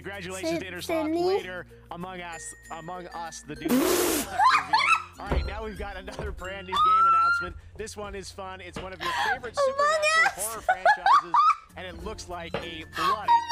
Congratulations to Interslot later among us, the dudes. All right, now we've got another brand new game announcement. This one is fun. It's one of your favorite supernatural horror franchises, and it looks like a bloody